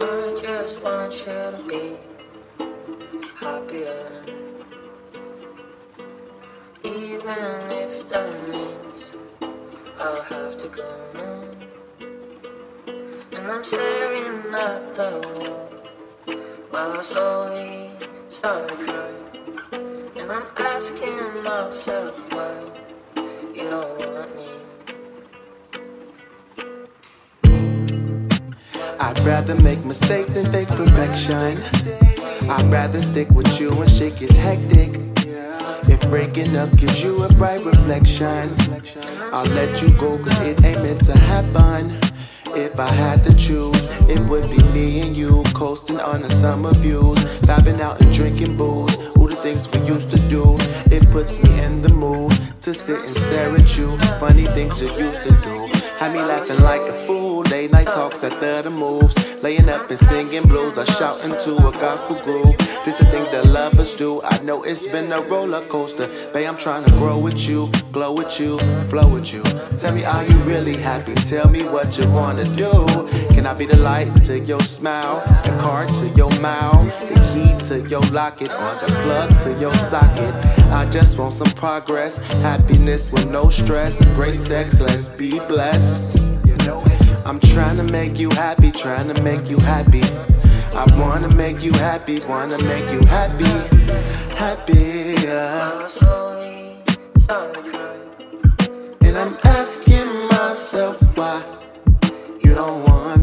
I just want you to be happier, even if that means I'll have to go on. And I'm staring at the wall while I slowly start to cry. And I'm asking myself why you don't want me. I'd rather make mistakes than fake perfection. I'd rather stick with you when shit gets hectic. If breaking up gives you a bright reflection, I'll let you go cause it ain't meant to happen. If I had to choose, it would be me and you, coasting on the summer views, vibing out and drinking booze. All the things we used to do, it puts me in the mood to sit and stare at you. Funny things you used to do had me laughing like a fool. Late night talks at the moves, laying up and singing blues or shouting to a gospel groove. This a thing that lovers do. I know it's been a roller coaster, babe. I'm trying to grow with you, glow with you, flow with you. Tell me, are you really happy? Tell me what you wanna do. Can I be the light to your smile, the card to your mouth, the key to your locket, or the plug to your socket? I just want some progress, happiness with no stress, great sex, let's be blessed. I'm trying to make you happy, trying to make you happy. I wanna make you happy, wanna make you happy, happy, yeah. And I'm asking myself why you don't want me.